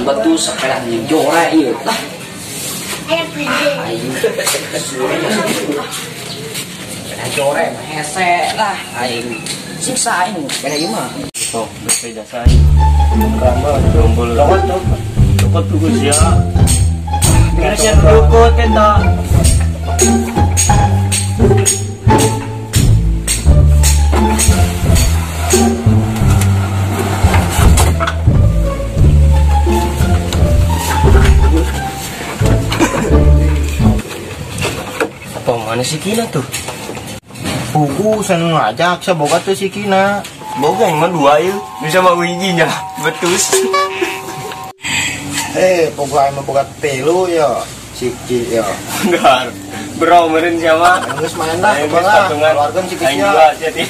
batu sekarang di jora iya lah. Aing jora hese lah aing siksa aing kena ieu mah. Oh, berbeda saya. Rambut tombol cokot tuh ya. Biasanya rokok kita. Apa mana si Kina tuh? Pugu sen ngajak sa boga tuh si Kina. Boga yang mah dua ya. Bisa mah wijinya betus. Pugu aing mah boga telu ya. Siki ya. Enggak. Bro meureun siapa? Geus main dah boga. Keluarga si Aing Kina. juga jadi.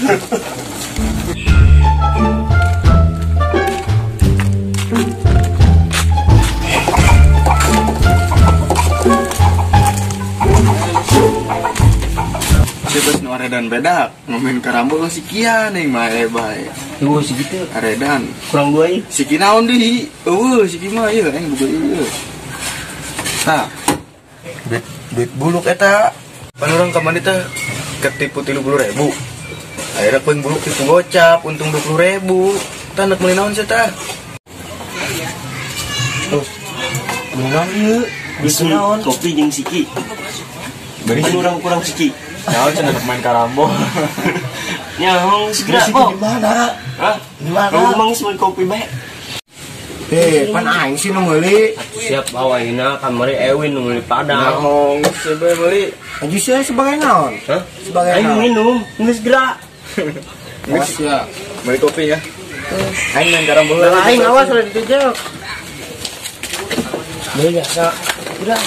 Bebas nu aredan bedak ngomen karambol si Kian yang mah bae. Tuh segitu. Aredan Kurang dua ya. si Kinaon deui. Si Ki mah ieu aing boga ieu. Tah. Duit buluk eta. Pan urang ka mandi teh ketipu 30.000. Akhirnya pun buluk itu gocap untung 20.000. Tah neuk meuli naon sia tah? Minum ieu. Bisa naon kopi jeung siki. Bari kurang siki. Naon cenah main karambol. Nyahong segera kok. Di mana? Hah? Di mana? Lu mang seuen kopi bae. Pan aing sih nu meuli. Siap aweuna kamari Ewin nu meuli padang. Naon sebae meuli? Aju saya sebagai naon? Hah? Sebagai Aing naon? minum, geus gerak. Geus ya. Meuli kopi ya. Aing main karambol. Nah, aing awas lah ditujak. Deui biasa. Udah.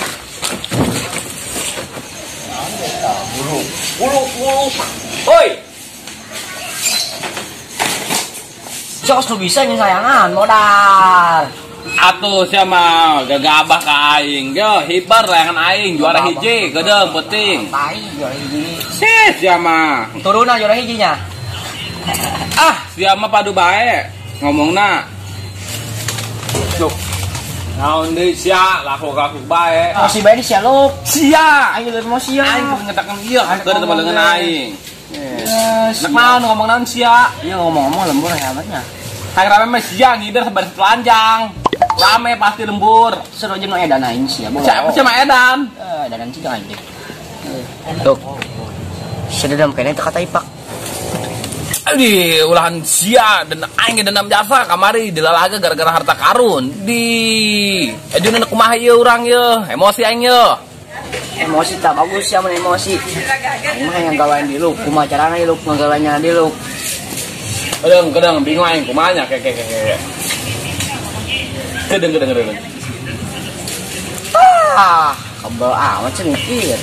Buluk. Oi. Jos lu bisa nih sayangan modal. Atuh sia mah gagabah ka aing. Yo, hibar layangan aing juara hiji, gedeung penting. Tai juara hiji. Sia mah. Turunan juara hijinya. Ah, sia mah padu bae. Ngomongna. Loh. Naon deui sia, laku-laku bae. Masih bae di sia lu. Sia. Ayo lihat mau sia. Aing kudu ngetakeun ieu keur teman dengan aing. Yes. Nek naon ngomong naon sia? Iya ngomong-ngomong lembur hebatnya. Hayang rame mah sia ngider sabar telanjang. Rame pasti lembur. Seru aja no edan aing sia. Siapa sih mah edan? Edan sih jangan deh. Tuh. Sededam kene teh kata ipak. Di ulahan sia dan aing dendam jasa kamari dilalaga gara-gara harta karun. Di eduna kumaha ieu urang ieu, emosi aing ieu. Emosi tak bagus ya mun emosi. Aing mah yang gawain di lu, kumaha carana di lu ngagawannya di lu. Kadang bingung aing kumaha nya ke. Kedeng. Kabel amat cengkir.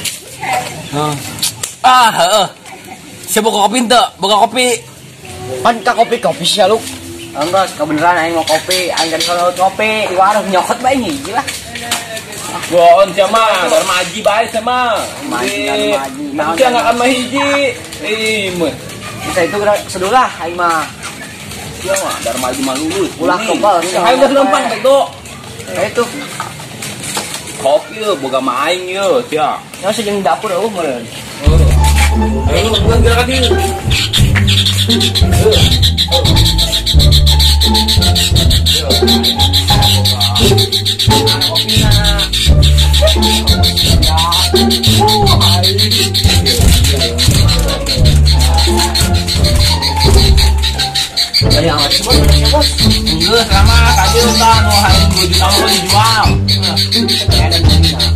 Heeh. Sia boga kopi teu? Boga kopi. Pan ka kopi sia lu. Anggas kebeneran aing mau kopi, aing kan kalau kopi di warung nyokot bae hiji lah. Goon sia mah, Dharma Aji bae sia mah. Maji. Sia enggak akan mah hiji. Mun. Bisa itu sedulah aing mah. Sia mah Dharma Aji mah lulus. Ulah kebal. Aing geus lempang bego. Kayak itu. Kopi ieu boga mah aing ieu sia. Nya jeung dapur meureun. Ayo gua gerak dieu. Dari awal sih bos. Enggak sama kajian kan mau hari 2 juta mau dijual. Ada di sana.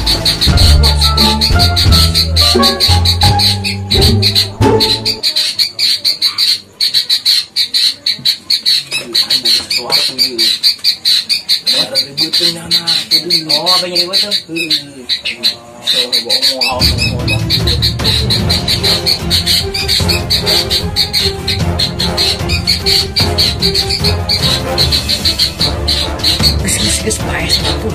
Oh, apa yang ribut tuh? Ges paes tuh.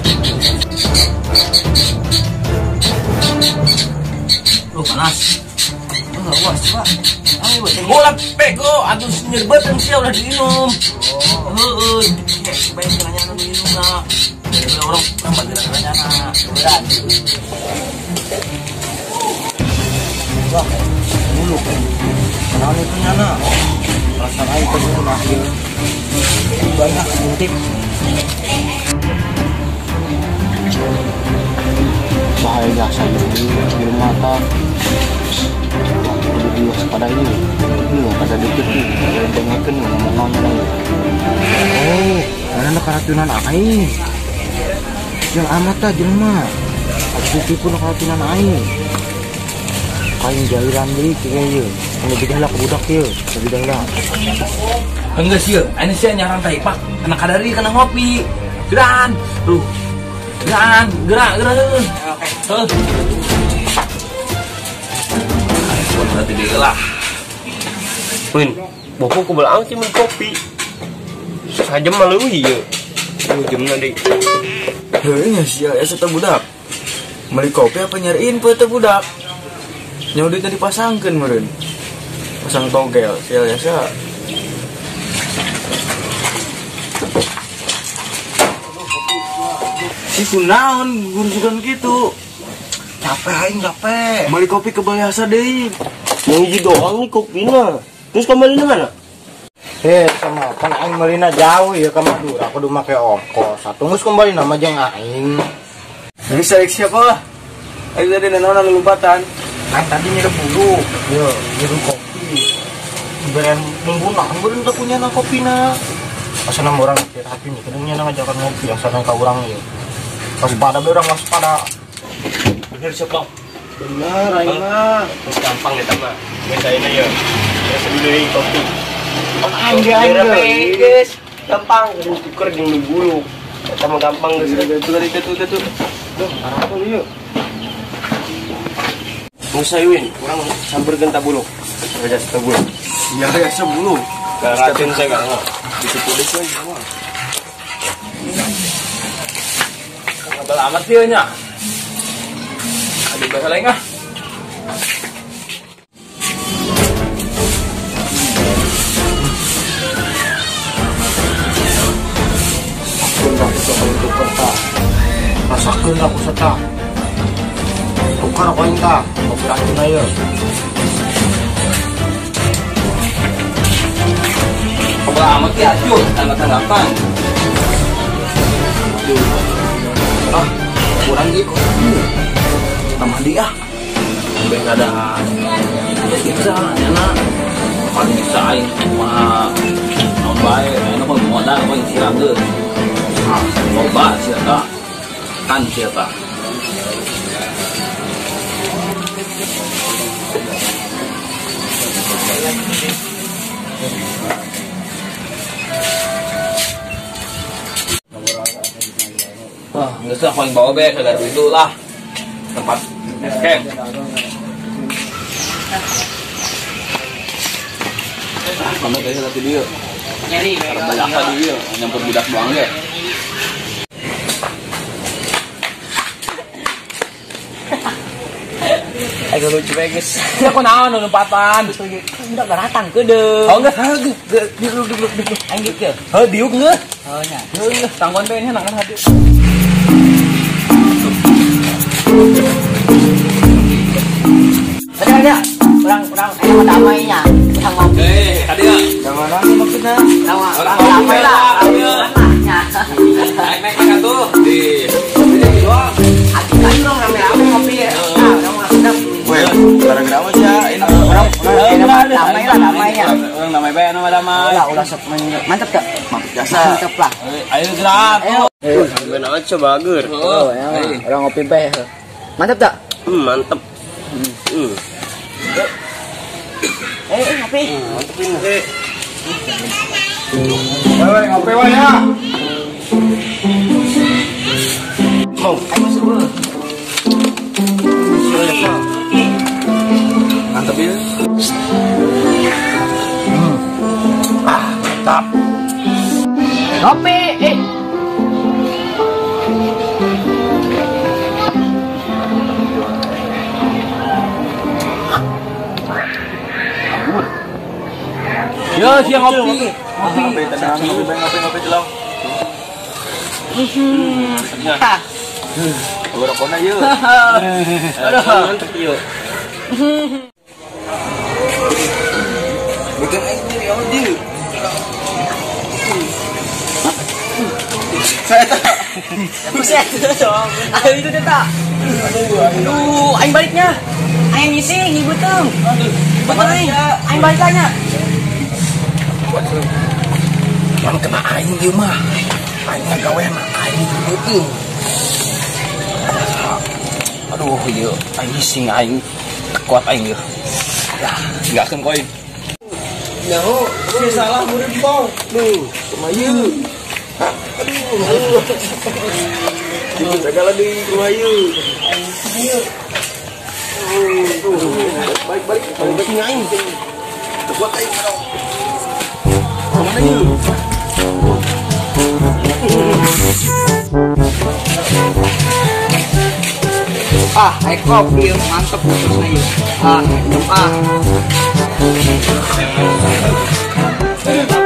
Lu panas. Enggak, Pak. Bola pego, aduh nyerbet yang siap udah diminum. Heeh, supaya nanya minum lah. Orang bantu nanya berat. Wah, dulu kenal itu nyana. Perasaan aing teh dulu akhir. Banyak ngintip. Bahaya jasa ini di rumah tak. Lebih waspada ini. Ini pada dikit nih. Dengarkan ngomong-ngomong lagi. Oh, karena karatunan aing. Yang amat tak jelema. Aku tipu karatunan aing. Kain jairan deui kieu. Anu bidah lah budak kieu, bidah lah. Enggak sih, ini sih nyaran taipak. Kena kadari kena ngopi. Geran, tuh. Gerak. Berarti dia lah. Win, bopo ku belang sih kopi. Sajam malu ieu. Ujungna deui. Heuh nya sia asa teh budak. Beli kopi apa nyariin pe teh budak? Nya duit teh dipasangkeun meureun. Pasang togel, sia asa. Si kunaon gurusukan gitu. Capek aing capek. Beli kopi ke Bayasa deui. Yang hiji doang nih kopina. Terus kembali di mana? Sama kan aing meulina jauh ya ka Madura kudu make ongkos. Tunggus kembali nama jeung aing. Ini selek siapa? Aing tadi nanaon anu lompatan. Kan tadi nyirep bulu. Yo, nyirep kopi. Beren mumpuna, beren teu punya kopina. Asana urang teh hati nih, kedunya ngajakan ngopi asana ka urang ieu. Waspada be urang waspada. Bener siapa? Bener aing mah. Gampang eta mah. Biasaina ya. Biasa dulu kopi. Aing ge aing ge. Guys, gampang tuker jeung bulu. Eta mah gampang geus. Tuh. Tuh, arahkeun ieu. Musaiwin, urang sampeurkeun tabuluk. Raja tabuluk. Ya sebulu. Garatin saya enggak mau. Ditulis lagi semua. Ngabal amat dia nya. Ada bahasa lain kah? Rasakeun aku seta. Tukar ko inta, operasi na yun. Ngabal amat ya, asyur, tanggapan. Kurang gitu. Sama dia. Sampai ada bisa, enak. Paling bisa aing cuma non baik, enak kok modal kok siram deh. Coba siapa? Kan siapa? Wah, nggak usah paling bawa be, segar itu lah tempat camp. Kamu kayak tadi dia. Nyari, banyak tadi dia, nyamper budak doang deh. Ayo lucu guys. Ya kok naon lompatan? Udah garatang ke deh. Oh enggak, duduk. Aing gitu ya. Heuh, diuk ngeus. Oh nya. Heuh, tanggon be nya nangkan hadi. Bener aja. Orang enak damainya. Kita ngopi. Hadi ya. Yang mana nih maksudnya? Orang damai lah. Naik tuh di doang. Hati kan dong rame-rame ngopi ya. Nah, udah mau sedap. Weh, gara-gara apa sih? Ini Orang damai lah damainya. Orang damai be nama damai. Udah sok mantap gak? jasa. Mantap lah. Ayo gerak. Ayo. Benar aja bager. Oh, ya. Orang ngopi be. Mantap tak? Mantep. Ngopi. Mantep ini. Weh, ngopi weh ya. Ayo masuk dulu. Mantap ya. Mantap. Ngopi. Ampun. Yo, siang ngopi. Ngopi tenang, ngopi celong. Rokoknya yuk. Aduh, mantep yuk. Bukan aing diri awal diri. Saya tak. Buset dong. Ayo itu deh tak. Aduh, aing baliknya. Aing ngising, ibu teng. Betul aing. Aing balik tanya. Yang kena aing dia mah. Aing gawean aing betul. Aduh, iya, aing ngising aing kuat aing ya. Ya, enggak akan koin. Nyaho, si salah murid bong. Duh, kemayu. Aduh. Jaga lagi kemayu. Balik sini aing. Kuat aing. Kemana yuk? Air kopi mantep terusnya yuk. Minum